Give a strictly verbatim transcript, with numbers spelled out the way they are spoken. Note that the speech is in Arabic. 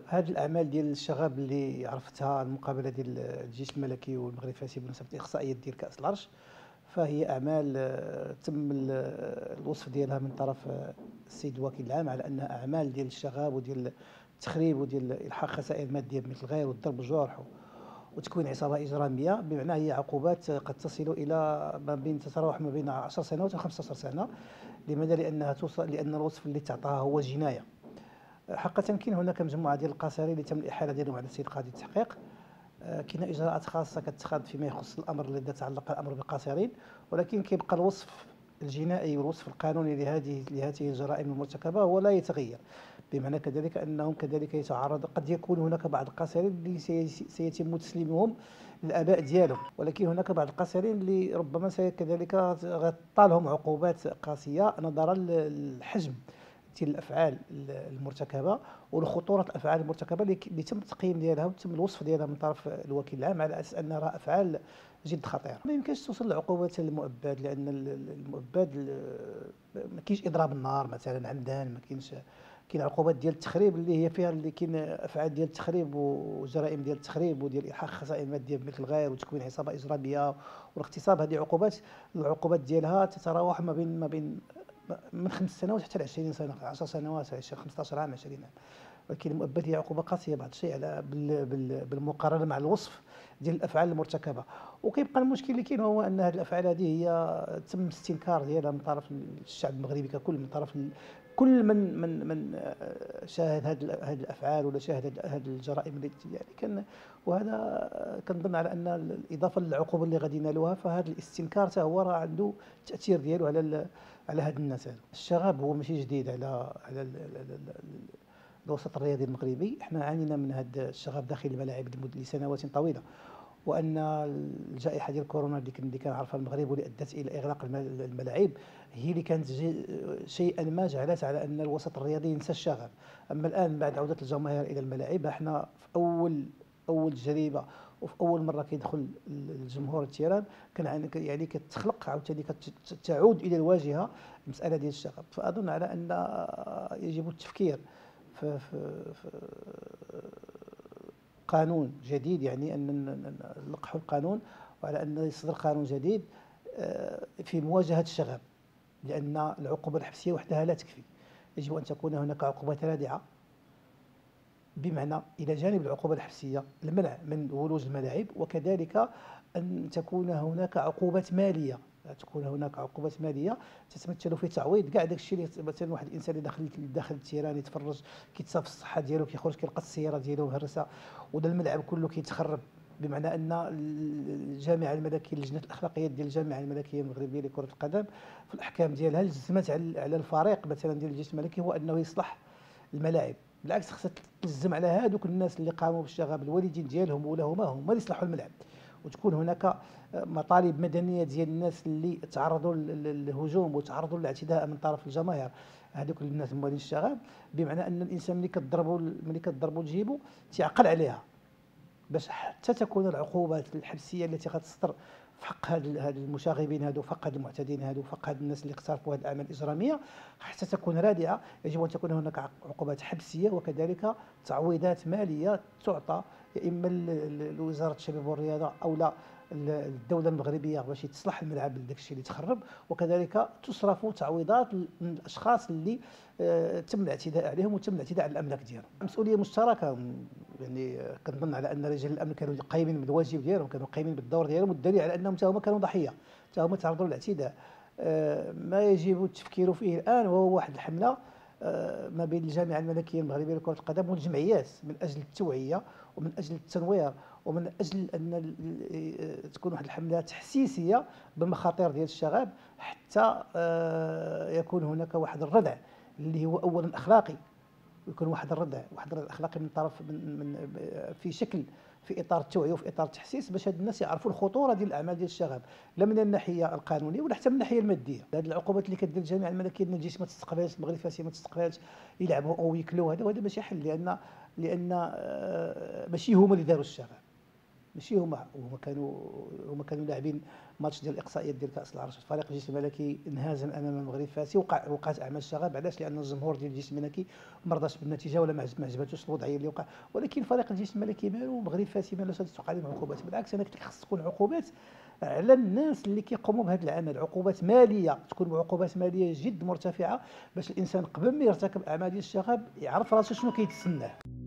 هاد الأعمال ديال الشغب اللي عرفتها المقابلة ديال الجيش الملكي والمغرب الفاسي بمناسبة الإقصائيات ديال كأس العرش، فهي أعمال آه، تم ال- الوصف ديالها من طرف آه، السيد الوكيل العام على أنها أعمال ديال الشغب وديال التخريب وديال إلحاق خسائر مادية مثل الغير والضرب والجرح وتكوين عصابة إجرامية، بمعنى هي عقوبات قد تصل إلى ما بين تتراوح ما بين عشر سنوات و خمسة عشر سنة. لماذا؟ لأنها توصل لأن الوصف اللي تعطاها هو جناية. حقا كاين هناك مجموعه ديال القصاري اللي تم الاحاله ديالهم على السيد قاضي التحقيق. آه، كاين اجراءات خاصه كتخاض فيما يخص الامر الذي يتعلق الامر بالقاصرين، ولكن كيبقى الوصف الجنائي والوصف القانوني لهذه لهذه الجرائم المرتكبه هو لا يتغير. بمعنى كذلك انهم كذلك يتعرض، قد يكون هناك بعض القاصرين اللي سيتم تسليمهم للاباء ديالهم، ولكن هناك بعض القاصرين اللي ربما كذلك غطالهم عقوبات قاسيه نظرا للحجم ديال الافعال المرتكبه والخطوره الافعال المرتكبه اللي تم التقييم ديالها وتم الوصف ديالها من طرف الوكيل العام على اساس انها راه افعال جد خطيره. ما يمكنش توصل لعقوبه المؤبد، لان المؤبد ما كاينش اضراب النار مثلا عمدا، ما كاينش. كاين عقوبات ديال التخريب اللي هي فيها اللي كاين افعال ديال التخريب وجرائم ديال التخريب وديال الحاق خسائر ماديه مثل الغير وتكوين عصابه اجراميه والاغتصاب. هذه عقوبات، العقوبات ديالها تتراوح ما بين ما بين من خمس سنوات حتى ل عشرين سنه، عشر سنوات، خمسطاش عام، عشرين عام. ولكن المؤبد هي عقوبه قاسيه بعض الشيء على بالمقارنه مع الوصف ديال الافعال المرتكبه. وكيبقى المشكل اللي كاين هو ان هذه الافعال هذه هي تم الاستنكار ديالها من طرف الشعب المغربي ككل، من طرف كل من من من شاهد هذه هذه الافعال ولا شاهد هذه الجرائم اللي يعني كان. وهذا كنظن على ان الاضافه للعقوبه اللي غادي ينالوها، فهذا الاستنكار حتى هو راه عنده التاثير ديالو على على هاد الناس هادو. الشغب هو ماشي جديد على على ال- ال- ال- ال- الوسط الرياضي المغربي. احنا عانينا من هذا الشغب داخل الملاعب لمد- لسنوات طويله، وان الجائحه ديال كورونا اللي كان اللي كان عارفها المغرب واللي ادت الى اغلاق الم- الملاعب هي اللي كانت جي- شيئا ما جعلت على ان الوسط الرياضي ينسى الشغب. اما الان بعد عوده الجماهير الى الملاعب، احنا في اول اول تجربه وفي اول مره كيدخل الجمهور التيران كان عن- يعني كتخلق عاوتاني كتعود الى الواجهه المساله ديال الشغب. فاظن على ان يجب التفكير في, في, في قانون جديد، يعني ان نلقحوا القانون، وعلى ان يصدر قانون جديد آه، في مواجهه الشغب، لان العقوبه الحبسيه وحدها لا تكفي. يجب ان تكون هناك عقوبات رادعه، بمعنى إلى جانب العقوبة الحبسية المنع من ولوج الملاعب، وكذلك أن تكون هناك عقوبات مالية. تكون هناك عقوبات ماليه تتمثل في تعويض كاع داك الشيء اللي مثلا واحد الانسان اللي داخل داخل التيران يتفرج، كيتصاف الصحه ديالو، كيخرج كيلقى السياره ديالو مهرسه ودا الملعب كله كيتخرب. بمعنى ان الجامعه الملكيه، اللجنه الاخلاقيات ديال الجامعه الملكيه المغربيه لكره القدم في الاحكام ديالها جزمت على الفريق مثلا ديال الجيش الملكي هو انه يصلح الملاعب. بالعكس، خصها تلزم على هذوك الناس اللي قاموا بالشغب، الوالدين ديالهم ولا هما هما اللي يصلحوا الملعب، وتكون هناك مطالب مدنيه ديال الناس اللي تعرضوا للهجوم وتعرضوا للاعتداء من طرف الجماهير. هذوك الناس موالين الشغب، بمعنى ان الانسان ملي كضربوا ملي كضربوا تجيبوا تعقل عليها، باش حتى تكون العقوبات الحبسيه التي غتصدر في حق هاد هاد المشاغبين هادو، في حق هاد المعتدين هادو، في حق هاد الناس اللي اقترفوا هاد الاعمال الاجراميه، حتى تكون رادعه. يجب ان تكون هناك عقوبات حبسيه وكذلك تعويضات ماليه تعطى يا اما لوزاره الشباب والرياضه او لا الدوله المغربيه باش تصلح الملعب لداك الشيء اللي تخرب، وكذلك تصرف تعويضات للاشخاص اللي آه، تم الاعتداء عليهم وتم الاعتداء على الاملاك ديالهم. مسؤوليه مشتركه، يعني كنظن على ان رجال الامن كانوا قايمين بالواجب ديالهم، كانوا قايمين بالدور ديالهم، والدليل على انهم حتى هما كانوا ضحيه، حتى هما تعرضوا للاعتداء. آه، ما يجب التفكير فيه الان وهو واحد الحمله آه، ما بين الجامعه الملكيه المغربيه لكره القدم والجمعيات من اجل التوعيه ومن اجل التنوير ومن اجل ان تكون واحد الحمله تحسيسيه بالمخاطر ديال الشغب، حتى آه، يكون هناك واحد الردع اللي هو اولا اخلاقي، ويكون واحد الردع واحد الردع اخلاقي من طرف من, من في شكل في اطار التوعيه وفي اطار التحسيس، باش هاد الناس يعرفوا الخطوره ديال الاعمال ديال الشغب، لا من الناحيه القانونيه ولا حتى من الناحيه الماديه. هذه العقوبات اللي كدير الجامعه الملكيه ديال الجيش ما تستقبلش، المغرب الفاسي ما تستقبلش، يلعبوا او يكلوا، هذا وهذا ماشي حل، لان لان آه، ماشي هما اللي داروا الشغب. ماشي هما هما كانوا هما كانوا لاعبين ماتش ديال الاقصائيات ديال كاس العرش. فريق الجيش الملكي انهزم امام المغرب الفاسي، وقع وقعت اعمال الشغب. علاش؟ لان الجمهور ديال الجيش الملكي ما رضاش بالنتيجه ولا ما عجب- ما عجباتوش الوضعيه اللي وقع. ولكن فريق الجيش الملكي مالو، المغرب الفاسي مالو توقع عليهم عقوبات. بالعكس، انا قلت لك خص تكون عقوبات على الناس اللي كيقوموا بهذا العمل، عقوبات ماليه، تكون عقوبات ماليه جد مرتفعه، باش الانسان قبل ما يرتكب اعمال ديال الشغب يعرف راسو شنو كيتسناه.